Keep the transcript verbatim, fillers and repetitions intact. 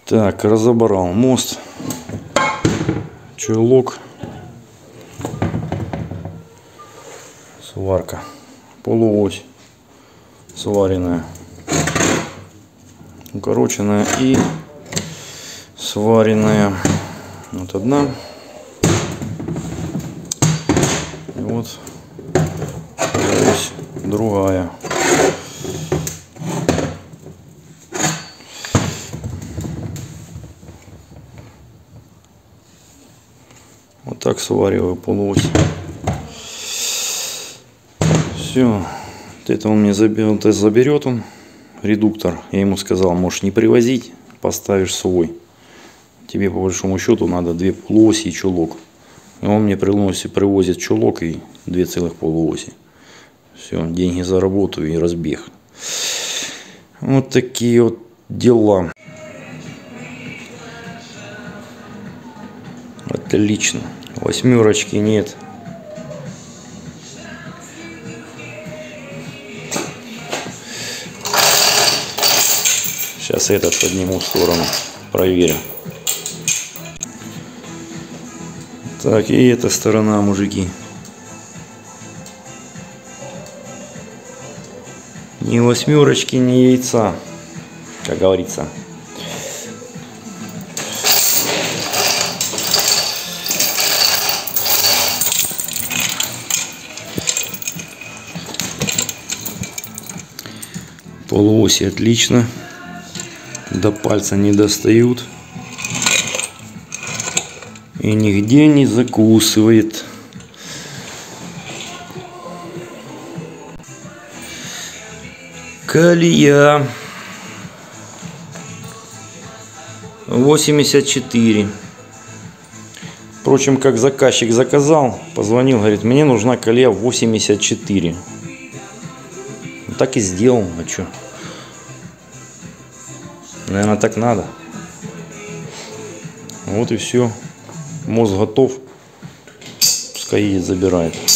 Так, разобрал мост, чулок, сварка, полуось сваренная, укороченная и сваренная. Вот одна. И вот ось другая. Вот так свариваю полуось. Все. Вот это он мне заберет, заберет он, редуктор. Я ему сказал, можешь не привозить, поставишь свой. Тебе по большому счету надо две полуоси и чулок. И он мне приносит, привозит чулок и две целых полуоси. Все, деньги заработаю и разбег. Вот такие вот дела. Отлично. Восьмерочки нет. Сейчас этот подниму в сторону, проверим. Так, и эта сторона, мужики. Ни восьмерочки, ни яйца, как говорится. Полуоси отлично. До пальца не достают. И нигде не закусывает. Колея восемьдесят четыре. Впрочем, как заказчик заказал, позвонил, говорит, мне нужна колея восемьдесят четыре. Так и сделал, а что? Наверное, так надо. Вот и все. Мост готов. Пускай едет, забирает.